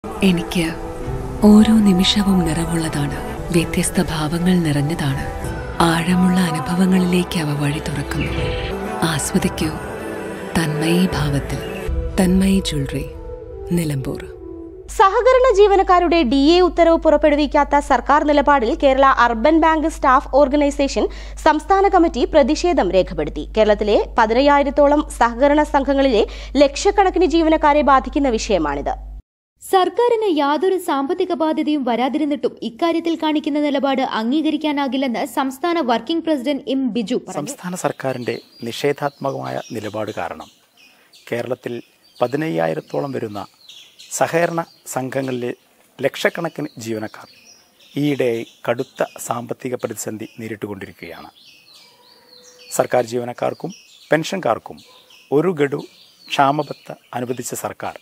എനിക്ക് ഓരോ നിമിഷവും നിറവുള്ളതാണ്. വ്യത്യസ്ത ഭാവങ്ങൾ നിറഞ്ഞതാണ്. ആഴമുള്ള അനുഭവങ്ങളിലേക്ക് അവ വഴി തുറക്കുന്നു. ആസ്വദിക്കൂ തന്മയി ഭാവത്തിൽ. തന്മയി ജ്വല്ലറി, നിലമ്പൂർ. സഹകരണ ജീവനക്കാരുടെ DA ഉത്തരവ് പുറപ്പെടുവിക്കാത്ത സർക്കാർ നിലപാടിൽ Kerala urban bank staff organisation സംസ്ഥാന കമ്മിറ്റി പ്രതിഷേധം രേഖപ്പെടുത്തി. കേരളത്തിലെ 15,000-ഓളം സഹകരണ സംഘങ്ങളിലെ ലക്ഷക്കണക്കിന് ജീവനക്കാരെ ബാധിക്കുന്ന വിഷയമാണിത്. സർക്കാരിന് യാതൊരു സാമ്പത്തിക ബാധ്യതയും വരാതിരുന്നിട്ടും ഇക്കാര്യത്തിൽ കാണിക്കുന്ന നിലപാട് അംഗീകരിക്കാനാകില്ലെന്ന് സംസ്ഥാന വർക്കിംഗ് പ്രസിഡന്റ് എം ബിജു പറഞ്ഞു. സംസ്ഥാന സർക്കാരിന്റെ നിഷേധാത്മകമായ നിലപാട് കാരണം കേരളത്തിൽ 15,000-ഓളം വരുന്ന സഹകരണ സംഘങ്ങളിലെ ലക്ഷക്കണക്കിന് ജീവനക്കാർ ഈയിടെയായി കടുത്ത സാമ്പത്തിക പ്രതിസന്ധി നേരിട്ടുകൊണ്ടിരിക്കുകയാണ്. സർക്കാർ ജീവനക്കാർക്കും പെൻഷൻകാർക്കും ഒരു ഗഡു ക്ഷാമബത്ത അനുവദിച്ച സർക്കാർ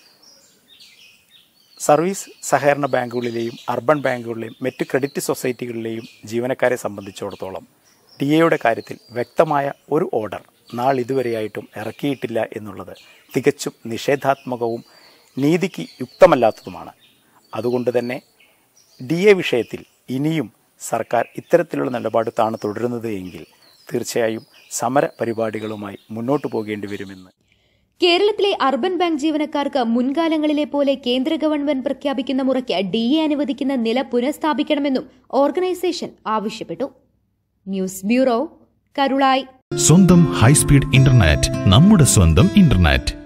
സർവീസ് സഹകരണ ബാങ്കുകളിലെയും അർബൻ ബാങ്കുകളിലെയും മറ്റ് ക്രെഡിറ്റ് സൊസൈറ്റികളിലെയും ജീവനക്കാരെ സംബന്ധിച്ചിടത്തോളം DAയുടെ കാര്യത്തിൽ വ്യക്തമായ ഒരു ഓർഡർ നാളിതുവരെയായിട്ടും ഇറക്കിയിട്ടില്ല എന്നുള്ളത് തികച്ചും നിഷേധാത്മകവും നീതിക്ക് യുക്തമല്ലാത്തതുമാണ്. അതുകൊണ്ട് തന്നെ DA വിഷയത്തിൽ ഇനിയും സർക്കാർ ഇത്തരത്തിലുള്ള നിലപാട് തുടരുന്നത് എങ്കിൽ തീർച്ചയായും സമര പരിപാടികളുമായി മുന്നോട്ടു പോകേണ്ടി വരുമെന്ന്. കേരളത്തിലെ അർബൻ ബാങ്ക് ജീവനക്കാർക്ക് മുൻകാലങ്ങളിലെ പോലെ കേന്ദ്ര ഗവൺമെന്റ് പ്രഖ്യാപിക്കുന്ന മുറയ്ക്ക് DA അനുവദിക്കുന്ന നില പുനഃസ്ഥാപിക്കണമെന്നും ഓർഗനൈസേഷൻ ആവശ്യപ്പെട്ടു. News bureau, Karulai. സ്വന്തം ഹൈസ്പീഡ് ഇന്റർനെറ്റ്, നമ്മുടെ സ്വന്തം ഇന്റർനെറ്റ്.